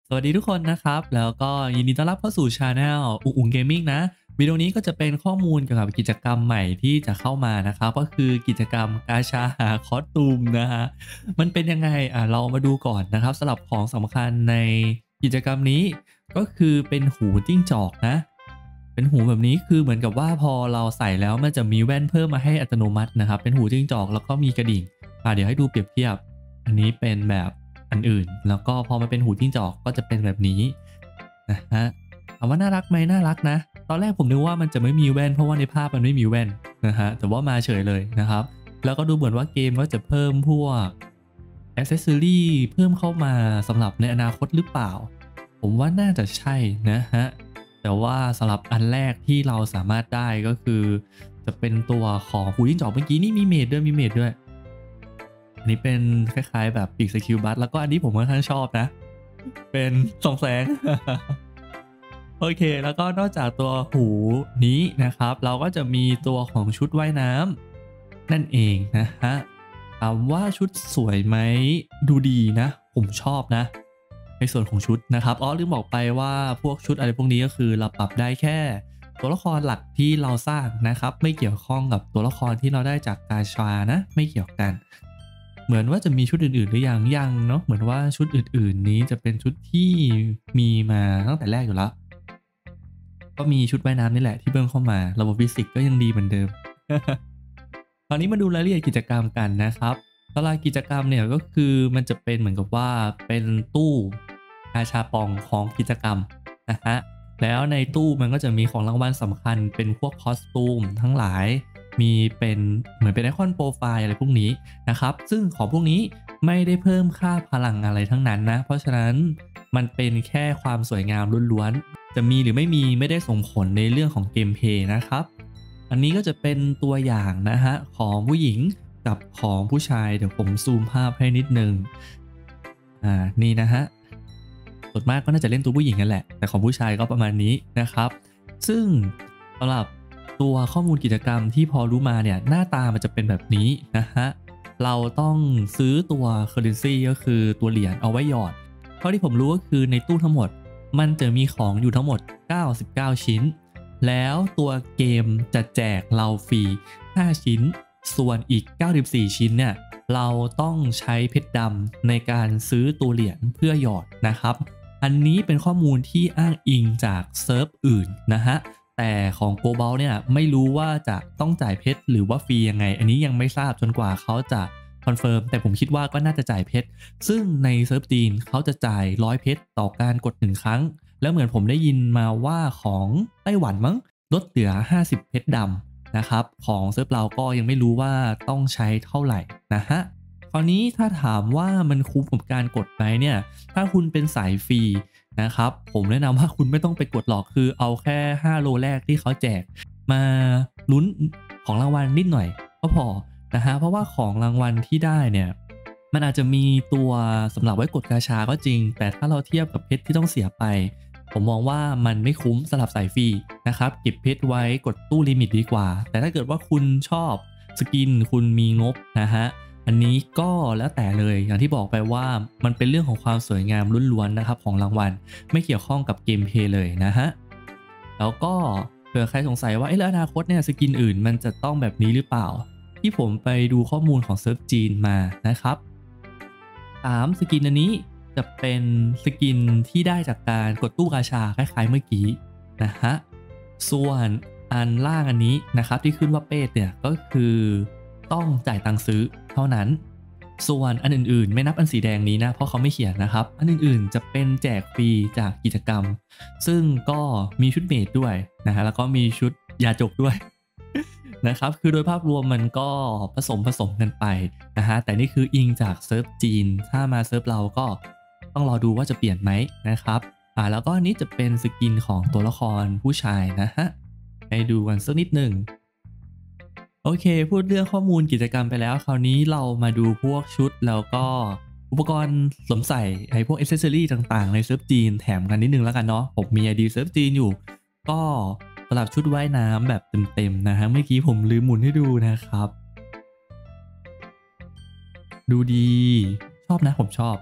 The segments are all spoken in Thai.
สวัสดีทุกคนนะครับแล้วก็ยินดีต้อนรับเข้าสู่ช anel อุ๋งอุ๋งเกมมิ่งนะวิดีโอนี้ก็จะเป็นข้อมูลเกี่ยวกับกิจกรรมใหม่ที่จะเข้ามานะครับก็คือกิจกรรมกาชาหาคอสตูมนะฮะมันเป็นยังไงเรามาดูก่อนนะครับสำหรับของสำคัญในกิจกรรมนี้ก็คือเป็นหูจิ้งจอกนะเป็นหูแบบนี้คือเหมือนกับว่าพอเราใส่แล้วมันจะมีแว่นเพิ่มมาให้อัตโนมัตินะครับเป็นหูจิ้งจอกแล้วก็มีกระดิ่งเดี๋ยวให้ดูเปรียบเทียบอันนี้เป็นแบบอันอื่นแล้วก็พอมาเป็นหูจิ้งจอกก็จะเป็นแบบนี้นะฮะถามว่าน่ารักไหมน่ารักนะตอนแรกผมนึกว่ามันจะไม่มีแว่นเพราะว่าในภาพมันไม่มีแว่นนะฮะแต่ว่ามาเฉยเลยนะครับแล้วก็ดูเหมือนว่าเกมก็จะเพิ่มพวกแอ c เซสซอรีเพิ่มเข้ามาสำหรับในอนาคตหรือเปล่าผมว่าน่าจะใช่นะฮะแต่ว่าสำหรับอันแรกที่เราสามารถได้ก็คือจะเป็นตัวของหูจิ้งจอกเมื่อกี้นี่มีเมดด้วยอันนี้เป็นคล้ายๆแบบปีกสกิลบัสแล้วก็อันนี้ผมค่อนข้างชอบนะเป็นส่องแสง โอเคแล้วก็นอกจากตัวหูนี้นะครับเราก็จะมีตัวของชุดว่ายน้ำนั่นเองนะฮะถามว่าชุดสวยไหมดูดีนะผมชอบนะในส่วนของชุดนะครับลืมบอกไปว่าพวกชุดอะไรพวกนี้ก็คือเราปรับได้แค่ตัวละครหลักที่เราสร้างนะครับไม่เกี่ยวข้องกับตัวละครที่เราได้จากกาชานะไม่เกี่ยวกันเหมือนว่าจะมีชุดอื่นๆหรือยังเนาะเหมือนว่าชุดอื่นๆนี้จะเป็นชุดที่มีมาตั้งแต่แรกอยู่แล้ว ก็มีชุดว่ายน้ำนี่แหละที่เพิ่มเข้ามาระบบฟิสิกส์ก็ยังดีเหมือนเดิม คราวนี้มาดูรายละเอียดกิจกรรมกันนะครับตารางกิจกรรมเนี่ยก็คือมันจะเป็นเหมือนกับว่าเป็นตู้กาชาปองของกิจกรรมนะฮะแล้วในตู้มันก็จะมีของรางวัลสำคัญเป็นพวกคอสตูมทั้งหลายมีเป็นเหมือนเป็นไอคอนโปรไฟล์อะไรพวกนี้นะครับซึ่งของพวกนี้ไม่ได้เพิ่มค่าพลังอะไรทั้งนั้นนะเพราะฉะนั้นมันเป็นแค่ความสวยงามล้วนๆจะมีหรือไม่มีไม่ได้ส่งผลในเรื่องของเกมเพลย์นะครับ อันนี้ก็จะเป็นตัวอย่างนะฮะของผู้หญิงกับของผู้ชายเดี๋ยวผมซูมภาพให้นิดนึงนี่นะฮะส่วนมากก็น่าจะเล่นตัวผู้หญิงกันแหละแต่ของผู้ชายก็ประมาณนี้นะครับซึ่งสำหรับตัวข้อมูลกิจกรรมที่พอรู้มาเนี่ยหน้าตามันจะเป็นแบบนี้นะฮะเราต้องซื้อตัว currency ก็คือตัวเหรียญเอาไว้หยอดเท่าที่ผมรู้ก็คือในตู้ทั้งหมดมันจะมีของอยู่ทั้งหมด99ชิ้นแล้วตัวเกมจะแจกเราฟรี5ชิ้นส่วนอีก94ชิ้นเนี่ยเราต้องใช้เพชรดำในการซื้อตัวเหรียญเพื่อหยอดนะครับอันนี้เป็นข้อมูลที่อ้างอิงจากเซิร์ฟอื่นนะฮะแต่ของ g o b a l เนี่ยไม่รู้ว่าจะต้องจ่ายเพชรหรือว่าฟรียังไงอันนี้ยังไม่ทราบจนกว่าเขาจะคอนเฟิร์มแต่ผมคิดว่าก็น่าจะจ่ายเพชรซึ่งในเซิร์ฟจีนเขาจะจ่าย100เพชรต่อการกด1ครั้งแล้วเหมือนผมได้ยินมาว่าของไต้หวันมั้งลดเหลือ50เพชรดำนะครับของเซิร์ฟเราก็ยังไม่รู้ว่าต้องใช้เท่าไหร่นะฮะคราวนี้ถ้าถามว่ามันคุ้มกับการกดไหมเนี่ยถ้าคุณเป็นสายฟรีนะครับผมแนะนำว่าคุณไม่ต้องไปกดหรอกคือเอาแค่5โลแรกที่เขาแจกมาลุ้นของรางวัลนิดหน่อยก็พอนะฮะเพราะว่าของรางวัลที่ได้เนี่ยมันอาจจะมีตัวสำหรับไว้กดกาชาก็จริงแต่ถ้าเราเทียบกับเพชรที่ต้องเสียไปผมมองว่ามันไม่คุ้มสำหรับสายฟรีนะครับเก็บเพชรไว้กดตู้ลิมิตดีกว่าแต่ถ้าเกิดว่าคุณชอบสกินคุณมีงบนะฮะอันนี้ก็แล้วแต่เลยอย่างที่บอกไปว่ามันเป็นเรื่องของความสวยงามล้วนๆนะครับของรางวัลไม่เกี่ยวข้องกับเกมเพลย์เลยนะฮะแล้วก็เผื่อใครสงสัยว่าแล้วอนาคตเนี่ยสกินอื่นมันจะต้องแบบนี้หรือเปล่าที่ผมไปดูข้อมูลของเซิร์ฟจีนมานะครับ3สกินอันนี้จะเป็นสกินที่ได้จากการกดตู้กาชาคล้ายๆเมื่อกี้นะฮะส่วนอันล่างอันนี้นะครับที่ขึ้นว่าเป้เนี่ยก็คือต้องจ่ายตังค์ซื้อเท่านั้นส่วนอันอื่นๆไม่นับอันสีแดงนี้นะเพราะเขาไม่เขียนนะครับอันอื่นๆจะเป็นแจกฟรีจากกิจกรรมซึ่งก็มีชุดเมดด้วยนะฮะแล้วก็มีชุดยาจกด้วย นะครับคือโดยภาพรวมมันก็ผสมกันไปนะฮะแต่นี่คืออิงจากเซิร์ฟจีนถ้ามาเซิร์ฟเราก็ต้องรอดูว่าจะเปลี่ยนไหมนะครับแล้วก็อันนี้จะเป็นสกินของตัวละครผู้ชายนะฮะให้ดูกันสักนิดหนึ่งโอเคพูดเรื่องข้อมูลกิจกรรมไปแล้วคราวนี้เรามาดูพวกชุดแล้วก็อุปกรณ์สวมใส่ไอ้พวกอิเซสซอรี่ต่างๆในเซิร์ฟจีนแถมกันนิดนึงแล้วกันเนาะผมมี ID เซิร์ฟจีนอยู่ก็สำหรับชุดว่ายน้ำแบบเต็มๆนะฮะเมื่อกี้ผมลืมหมุนให้ดูนะครับ ดูดีชอบนะผมชอบ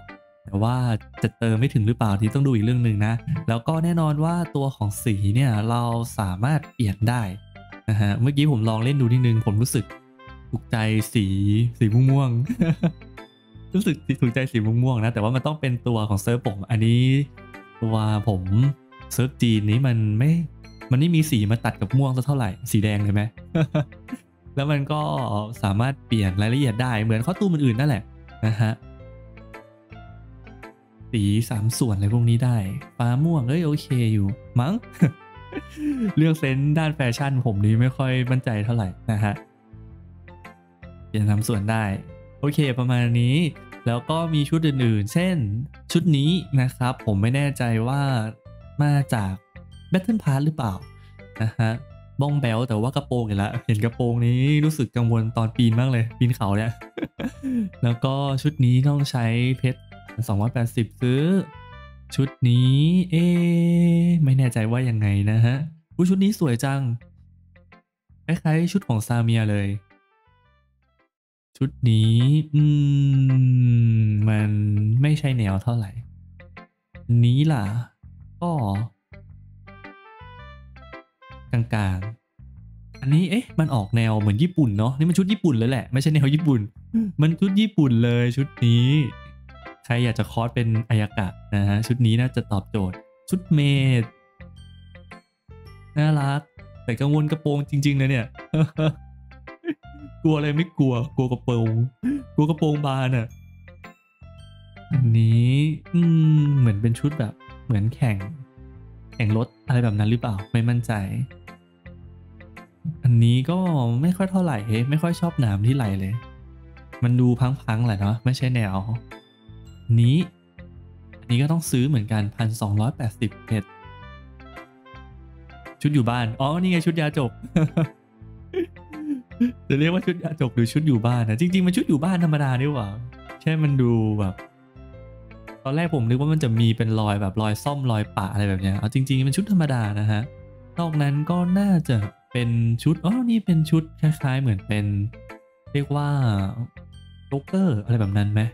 แต่ว่าจะเติมไม่ถึงหรือเปล่าที่ต้องดูอีกเรื่องหนึ่งนะแล้วก็แน่นอนว่าตัวของสีเนี่ยเราสามารถเปลี่ยนได้นะฮะเมื่อกี้ผมลองเล่นดูนิดนึงผมรู้สึกถูกใจสีม่วงๆรู้สึกถูกใจสีม่วงๆนะแต่ว่ามันต้องเป็นตัวของเซิร์ฟผมอันนี้ตัวผมเซิร์ฟจีนนี้มันไม่มีสีมาตัดกับม่วงสักเท่าไหร่สีแดงเลยไหม แล้วมันก็สามารถเปลี่ยนรายละเอียดได้เหมือนคอสตูมอื่นๆนั่นแหละนะฮะสี3ส่วนอะไรพวกนี้ได้ฟ้าม่วงเอ้ยโอเคอยู่มั้ง เรื่องเซนส์ด้านแฟชั่นผมนี้ไม่ค่อยมั่นใจเท่าไหร่นะฮะเปลี่ยน3ส่วนได้โอเคประมาณนี้แล้วก็มีชุดอื่นๆเช่นชุดนี้นะครับผมไม่แน่ใจว่ามาจาก Battle Pass หรือเปล่านะฮะบ้องแบลแต่ว่ากระโปรงอีกแล้วเห็นกระโปรงนี้รู้สึกกังวลตอนปีนมากเลยปีนเขาเนี่ย แล้วก็ชุดนี้ต้องใช้เพชร280ซื้อชุดนี้ไม่แน่ใจว่ายังไงนะฮะชุดนี้สวยจังคล้ายๆชุดของซาเมียเลยชุดนี้มันไม่ใช่แนวเท่าไหร่นี้ล่ะก็กลางๆอันนี้มันออกแนวเหมือนญี่ปุ่นเนาะนี่มันชุดญี่ปุ่นเลยแหละไม่ใช่แนวญี่ปุ่นมันชุดญี่ปุ่นเลยชุดนี้ใครอยากจะคอสเป็นอายากะนะฮะชุดนี้น่าจะตอบโจทย์ชุดเมดน่ารักแต่กังวลกระโปรงจริงๆนะเนี่ย กลัวอะไรไม่กลัวกระโปรงกลัวกระโปรงบานอ่ะอันนี้เหมือนเป็นชุดแบบเหมือนแข่งรถอะไรแบบนั้นหรือเปล่าไม่มั่นใจอันนี้ก็ไม่ค่อยเท่าไหร่ไม่ค่อยชอบหนามที่ไหลเลยมันดูพังๆแหละเนาะไม่ใช่แนวนี้อันนี้ก็ต้องซื้อเหมือนกัน1,280เพชรชุดอยู่บ้านอ๋อนี่ไงชุดยาจบ จะเรียกว่าชุดยาจบหรือชุดอยู่บ้านนะจริงๆมันชุดอยู่บ้านธรรมดานี่หว่าแค่มันดูแบบตอนแรกผมนึกว่ามันจะมีเป็นรอยแบบรอยซ่อมรอยปะอะไรแบบเนี้ยเอาจริงๆมันชุดธรรมดานะฮะนอกนั้นก็น่าจะเป็นชุดนี่เป็นชุดคล้ายๆเหมือนเป็นเรียกว่าโจ๊กเกอร์อะไรแบบนั้นไหม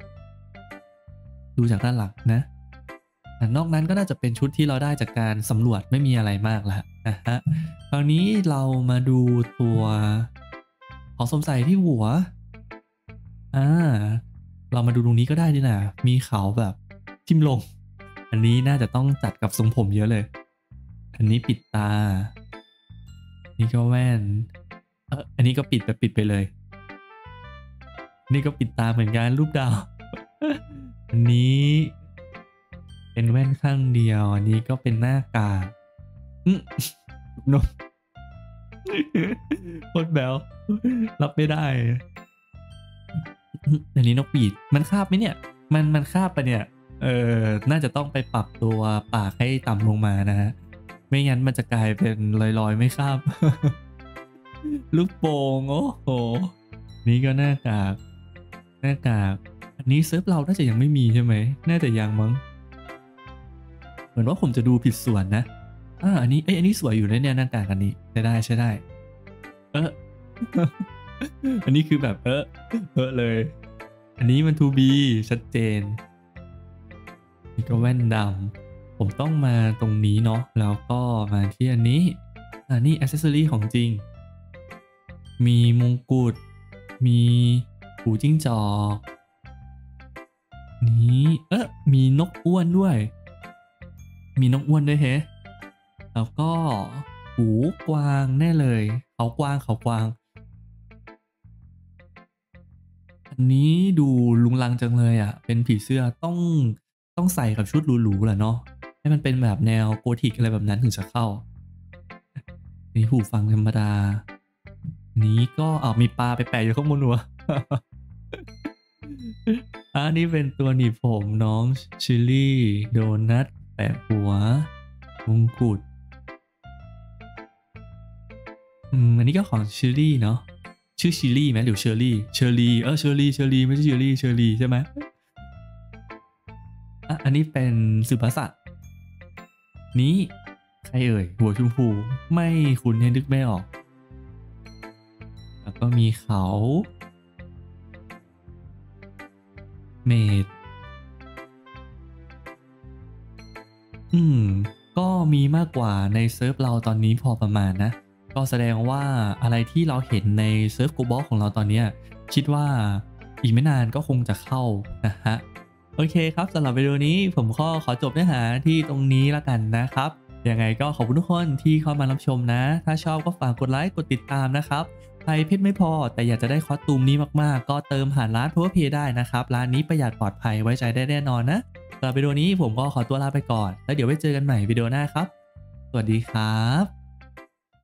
ดูจากด้านหลังนะแต่นอกนั้นก็น่าจะเป็นชุดที่เราได้จากการสำรวจไม่มีอะไรมากแล้วนะฮะคราวนี้เรามาดูตัวของสวมใส่ที่หัวอ่าเรามาดูตรงนี้ก็ได้นี่นะมีเขาแบบทิ่มลงอันนี้น่าจะต้องจัดกับทรงผมเยอะเลยอันนี้ปิดตานี่ก็แว่นอันนี้ก็ปิดแบบปิดไปเลยนี่ก็ปิดตาเหมือนกันรูปดาวอันนี้เป็นแว่นข้างเดียวอันนี้ก็เป็นหน้ากากอืมนมโคตรแบวรับไม่ได้อันนี้นกหวีดมันคาบไหมเนี่ยมันคาบปะเนี่ยน่าจะต้องไปปรับตัวปากให้ต่ำลงมานะฮะไม่งั้นมันจะกลายเป็นลอยๆไม่คาบ ลูกโป่งโอ้โหนี่ก็หน้ากากอันนี้เซิร์ฟเราน่าจะยังไม่มีใช่ไหมน่าจะยังมั้งเหมือนว่าผมจะดูผิดส่วนนะอันนี้สวยอยู่นะเนี่ยหน้ากากอันนี้ใช้ได้เออ อันนี้คือแบบเลยอันนี้มัน 2B ชัดเจนนี่ก็แว่นดำผมต้องมาตรงนี้เนาะแล้วก็มาที่อันนี้นี่อ c เซสซอรีของจริงมีมงกุฎมีหูจิ้งจอกนี้มีนกอ้วนด้วยมีนกอ้วนด้วยแล้วก็หูกวางแน่เลยเขากวางอันนี้ดูลุงลังจังเลยอ่ะเป็นผีเสื้อต้องใส่กับชุดหรูๆแหละเนาะให้มันเป็นแบบแนวโกธิกอะไรแบบนั้นถึงจะเข้านี่หูฟังธรรมดานี้ก็มีปลาไปแปะอยู่ข้างบนหัว อันนี้เป็นตัวหนีบผมน้องชิลลี่โดนัทแปะหัวมงกุฎอันนี้ก็ของชิลลี่เนาะชื่อชิลลี่ไหมหรือเชอร์รี่เชอร์รี่ไม่ใช่เชอร์รี่ใช่ไหมอันนี้เป็นสุภาษิตนี้ใครเอ่ยหัวชมพูไม่คุ้นให้นึกไม่ออกแล้วก็มีเขาเมดอืมก็มีมากกว่าในเซิร์ฟเราตอนนี้พอประมาณนะก็แสดงว่าอะไรที่เราเห็นในเซิร์ฟ Global ของเราตอนเนี้ยคิดว่าอีกไม่นานก็คงจะเข้านะครับโอเคครับสำหรับวิดีโอนี้ผมก็ขอจบเนื้อหาที่ตรงนี้แล้วกันนะครับยังไงก็ขอบคุณทุกคนที่เข้ามารับชมนะถ้าชอบก็ฝากกดไลค์กดติดตามนะครับใครเพชรไม่พอแต่อยากจะได้คอสตูมนี้มากๆก็เติมผ่านร้าน PowerPay ได้นะครับร้านนี้ประหยัดปลอดภัยไว้ใจได้แน่นอนนะ สำหรับวิดีโอนี้ผมก็ขอตัวลาไปก่อน แล้วเดี๋ยวไว้เจอกันใหม่วิดีโอหน้าครับ สวัสดีครับ